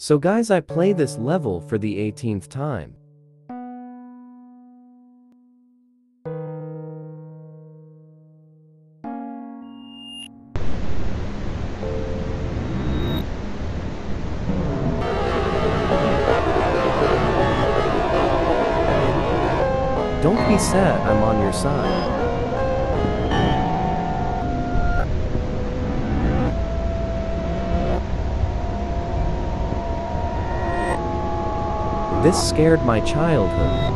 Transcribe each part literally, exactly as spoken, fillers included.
So guys, I play this level for the eighteenth time. Don't be sad, I'm on your side. This scared my childhood.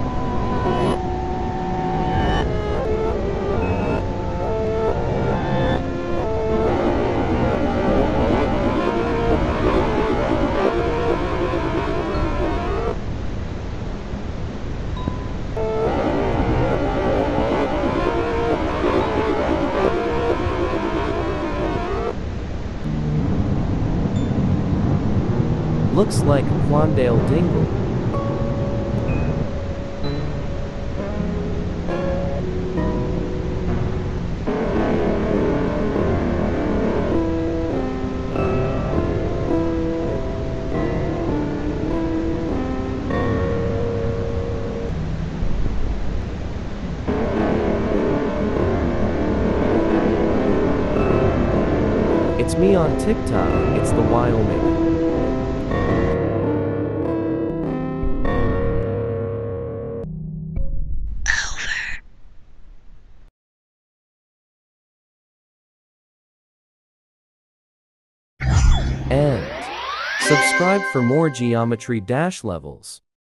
Looks like Quandale Dingle. It's me on TikTok, it's the Wyoming. And subscribe for more Geometry Dash levels.